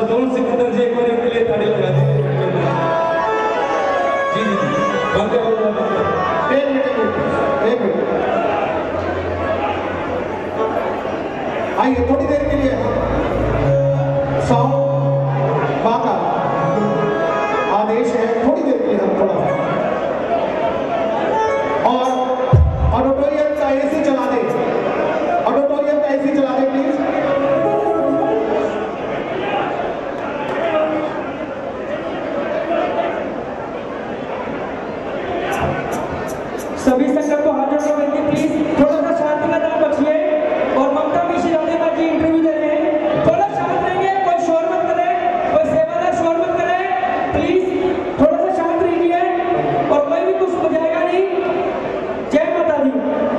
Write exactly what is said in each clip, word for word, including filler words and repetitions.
दोनों सिकंदर जी एक बार इनके लिए ताली लगा दीजिए। जी जी जी बंदे एक मिनट एक मिनट आइए थोड़ी देर के लिए साउंड बाका आदेश है, थोड़ी देर के लिए हम थोड़ा और ऑडिटोरियम का एसी चला दे, ऑडिटोरियम का एसी चला दे प्लीज। सभी संगत को हाथ जोड़ करके प्लीज थोड़ा सा शांति का दाम बचिए और ममता मिश्र अपने जी इंटरव्यू दे रहे हैं, थोड़ा शांत रहिए, कोई शोर मत करे, कोई सेवादार शोर मत करे, प्लीज थोड़ा सा शांत रहिए और कोई भी कुछ बजाएगा नहीं। जय माता दी।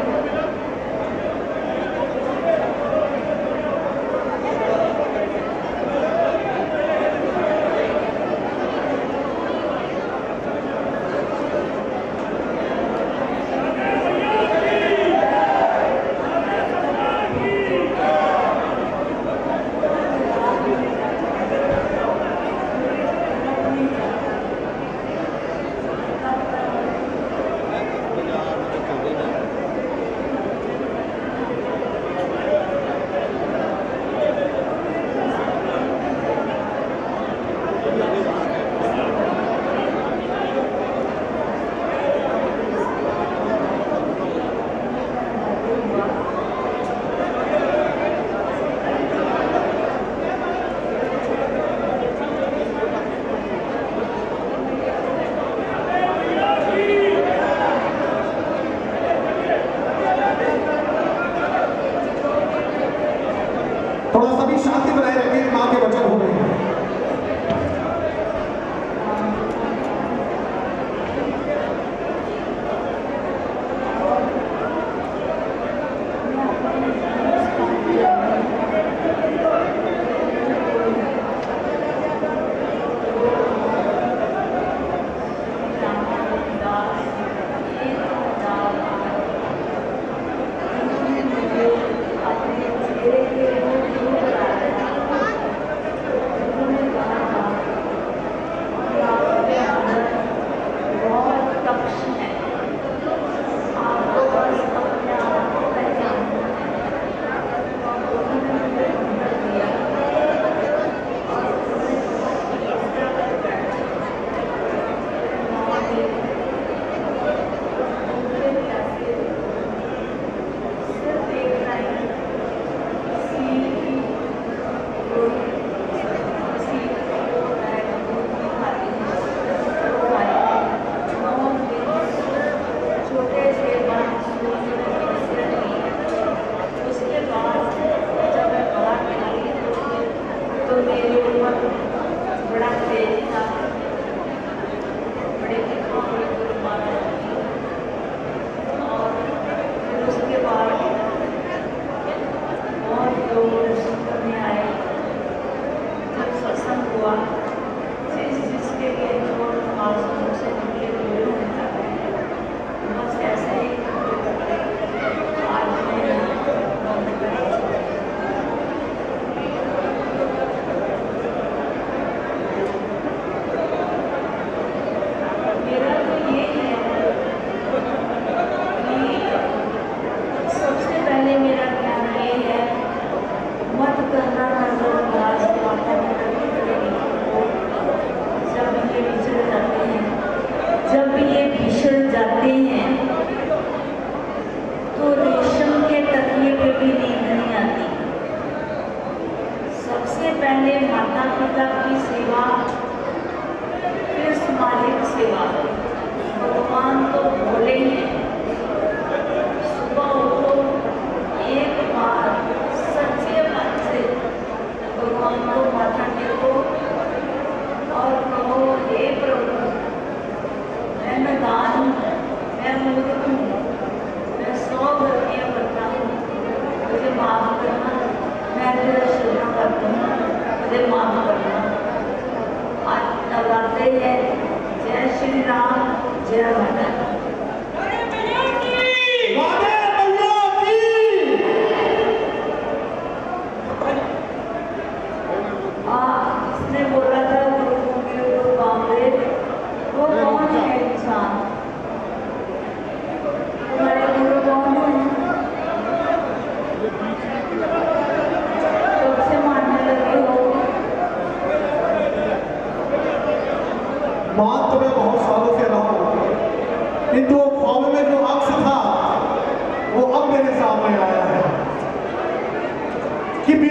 थोड़ा सा भी शांति बनाए रखिए, मां के वचन हो रहे हैं।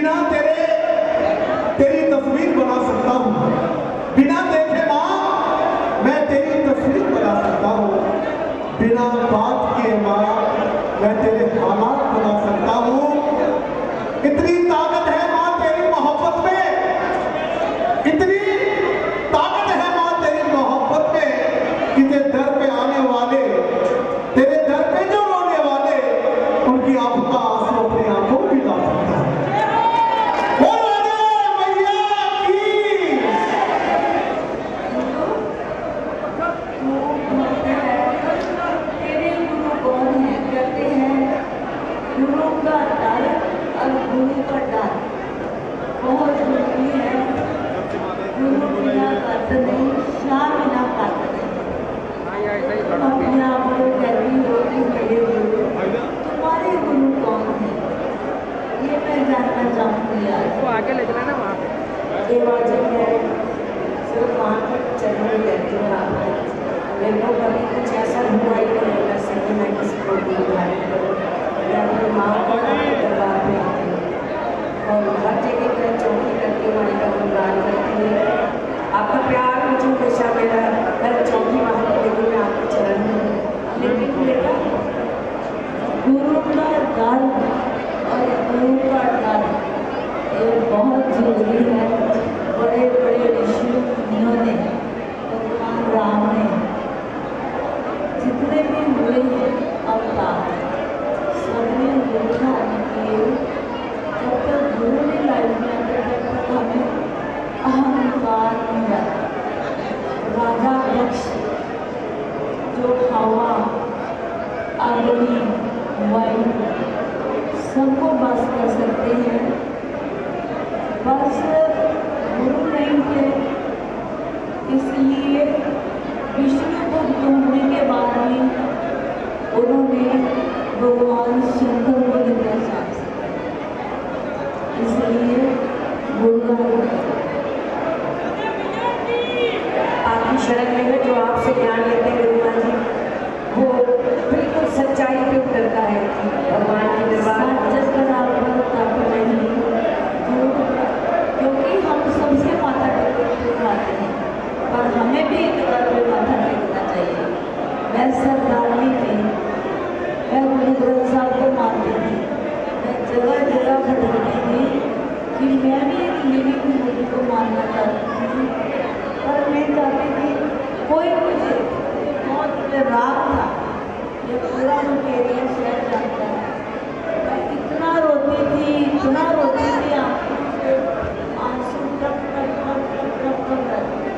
बिना तेरे तेरी तस्वीर बना सकता हूँ, बिना देखे माँ मैं तेरी तस्वीर बना सकता हूँ, बिना बात किए माँ मैं तेरे हालात बना सकता हूँ। इतनी ताकत है माँ तेरी मोहब्बत में, इतनी ताकत है माँ तेरी मोहब्बत में कि तेरे दर पे आने वाले, तेरे दर पे जो रोने वाले, उनकी आंखों का आंसू अपनी आंखों में ला सकता है। गुरु का डर बहुत जरूरी है। गुरु बिना कर्त नहीं, शाह बिना कर्त नहीं। अपने आप को कहती हो कि मेरे गुरु, तुम्हारे गुरु कौन है, ये मैं जानना चाहूँगी आज। तो आगे ले चला ना वहाँ पे। ये वाजिब है, सिर्फ वहाँ पर चलने देती हूँ आप। मेरे को कभी कुछ ऐसा हुआ ही नहीं वैसे कि मैं किसी को भी उधारी करूँ या अपनी माँ को दरबार में आती हूँ और हर जगह पर चौकी करके माँ का गुणगान करती हूँ। आपका प्यार मुझे हमेशा मेरा हर चौकी वहाँ पर लेकिन मैं आपके चरण हूँ। लेकिन बेटा गुरु का डर और गुरु का डर ये बहुत जरूरी है। बड़े बड़े ऋषि मुनियों ने, भगवान राम ने, जितने भी हुए हैं अवतार, सबने गुरु धारण किए। जब तक गुरु ने लाइफ में आते तब तक हमें अहंकार नहीं रहता। राजा यक्ष जो हवा, अग्नि, वायु सबको बस कर सकते हैं, बस गुरु नहीं थे। इसलिए विष्णु को ढूंढने के बाद ही उन्होंने भगवान शंकर को निर्देशा, इसलिए गुरु आपकी शरण में है। जो आपसे ज्ञान लेते हैं गुरुमा जी, वो बिल्कुल सच्चाई पे उतरता है भगवान के दरबार नहीं, क्योंकि हम सबसे माथा टेकते हैं, पर हमें भी एक बार पे माथा टेकना चाहिए। मैं सरदारनी थी, मैं गुरु ग्रंथ साहब को मानती थी, मैं जगह जगह भटकती थी कि मैं भी एक लिविंग गुरु को मानना चाहती थी, पर मैं चाहती थी कोई मुझे बहुत मुझे राग था, ये पूरा मुझे एरिया शहर जानता है। मैं इतना रोती थी, इतना रोती थी, आंखों से आंसू टप टप टप टप टप टप रहते,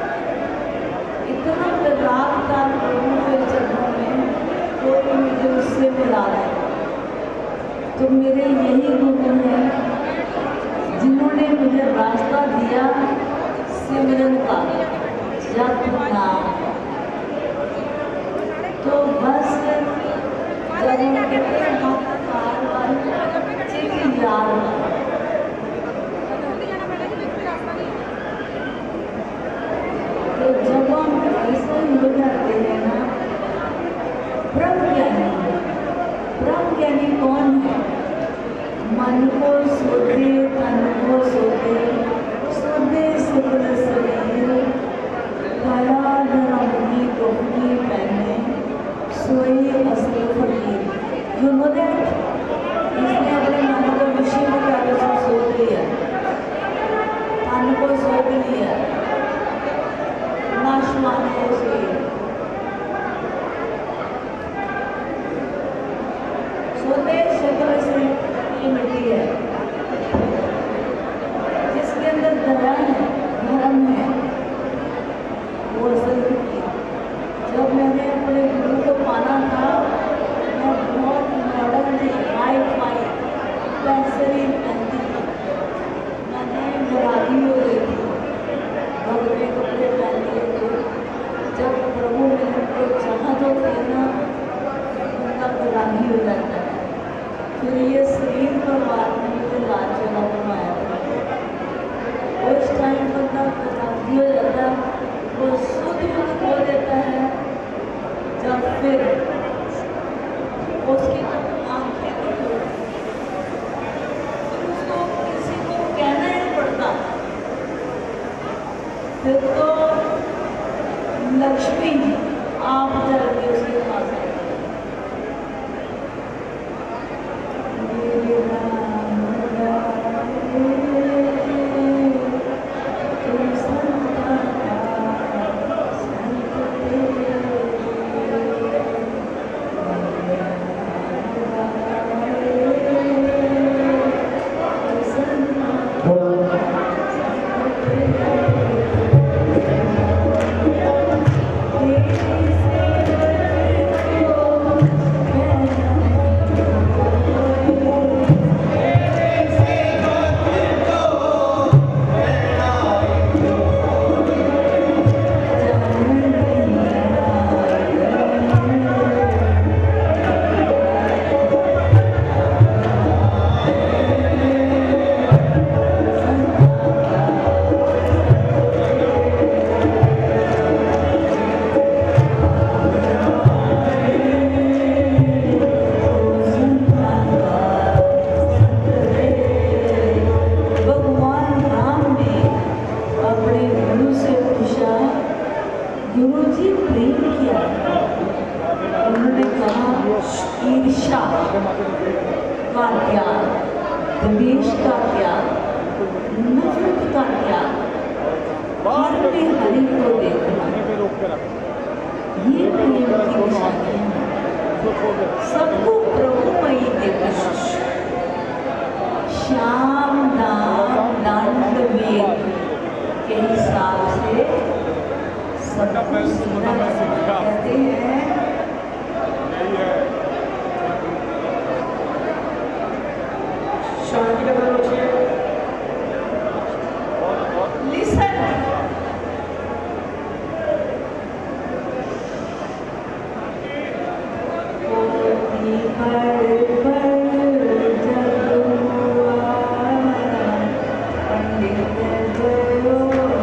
इतना राग था प्रभु के चरणों में, कोई मुझे उससे मिला है। तो मेरे यही गुरु हैं जिन्होंने मुझे रास्ता दिया सिमरन का, जप नाम। तो बस जब हम कहते हैं माता कार वाली चिट्ठी याद, तो जब हम ऐसे हो जाते हैं ना, ब्रह्म ज्ञानी, ब्रह्म ज्ञानी कौन है? मन को सोते, तन को सोते, सोते शुक्ल शरीर, काया धर्म की टोपी पहने, सोए असली फकीर। You know that? इसने अपने मन को विषय में क्या कर सोच लिया, तन को सोच लिया, नाशवान को सोए, सोते शक्ल से ये मिट्टी है, जिसके अंदर दया है, धर्म है, वो असल फकीर। जब मैंने अपने गुरु को पाना था, मैं बहुत मॉडर्न थी, हाई फाई पैसरी पहनती थी, मैंने मुरादी हो गई थी, भगवे कपड़े पहन लिए थे। जब प्रभु मेरे को चाहत होती है ना, उनका गुलामी हो जाता है। फिर ये शरीर पर बाद में मुझे लाल चला बनवाया था, उस टाइम बंदा गुलामी हो जाता है, वो शुद्ध बुद्ध खो देता है। जब फिर उसकी आंखें उसको किसी दिशा का ज्ञान, देश का ज्ञान, नफरत का ज्ञान, हर में हरि को देखना, ये प्रेम की निशानियां हैं। सबको प्रभुमयी देखना, श्याम नाम दंड वेद के हिसाब से सबको सुनना कहते हैं। शांति का बल रखिए। लिसन, कोटि पर पर जग हुआ, पंडित गयो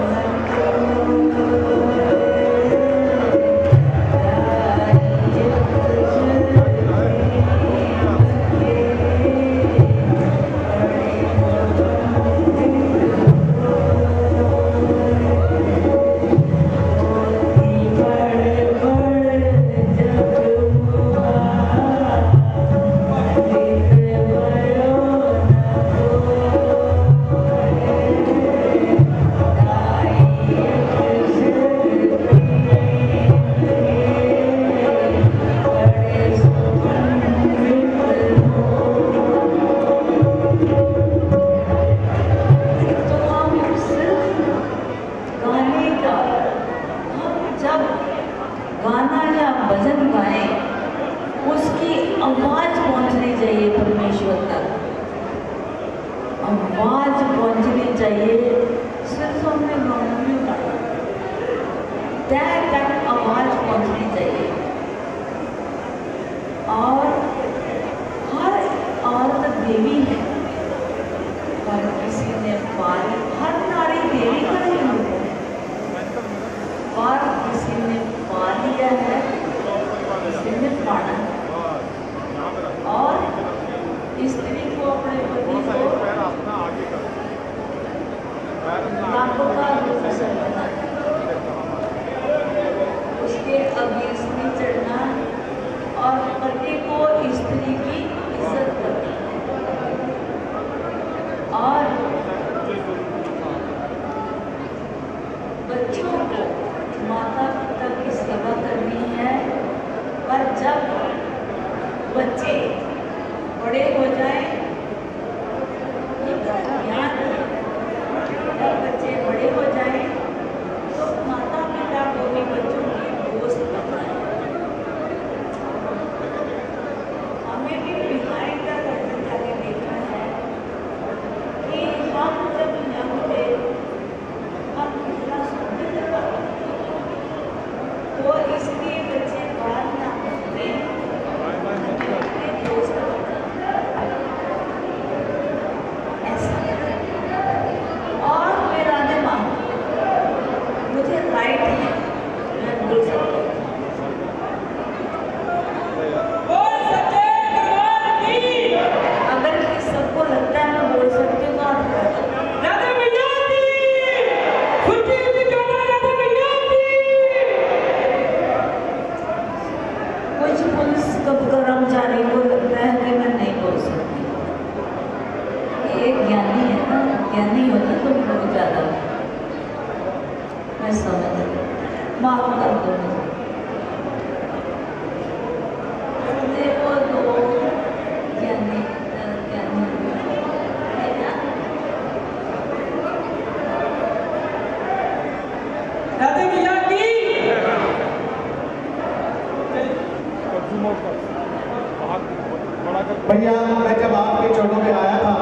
भैया, मैं जब आपके चरणों में आया था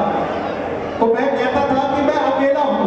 तो मैं कहता था कि मैं अकेला हूँ,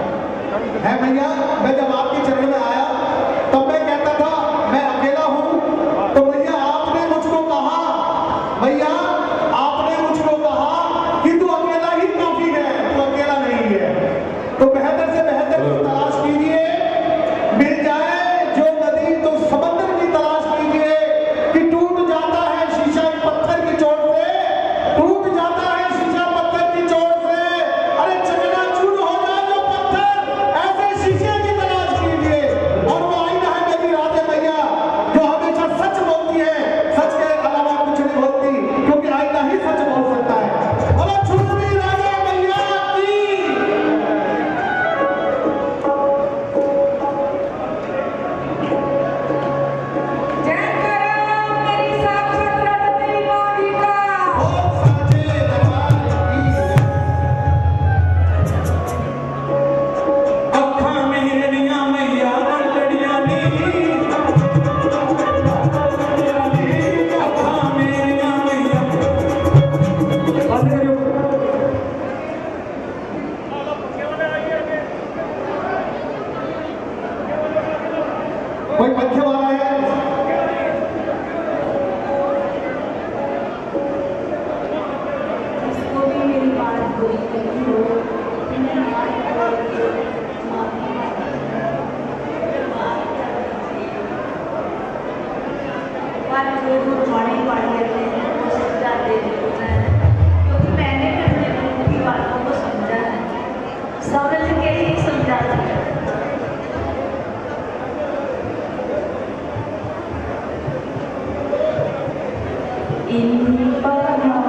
है भैया। मैं जब आपके चरणों में आया तब मैं कहता था मैं अकेला हूँ। तो भैया आपने मुझको कहा, भैया आपने मुझको कहा कि तू अकेला ही काफी है, तू अकेला नहीं है। तो बेहतर से बेहतर की तलाश कीजिए, मिल जाए जो नदी तो समंदर की तलाश कीजिए कि टूट जाता है शीशा पत्थर की चोट से, टूट जाता है शीशा पत्थर की चोट से। अरे चकनाचूर हो जाए जो पत्थर, ऐसे शीशे की तलाश कीजिए। और वो आईना है मेरी राधे मैया जो हमेशा सच बोलती है, सच के अलावा कुछ नहीं बोलती। मॉर्निंग पढ़ लेते हैं वो समझाते हैं, क्योंकि मैंने भी अपने गुरु की बातों को समझा है, समझ के ही समझाती है। इन पर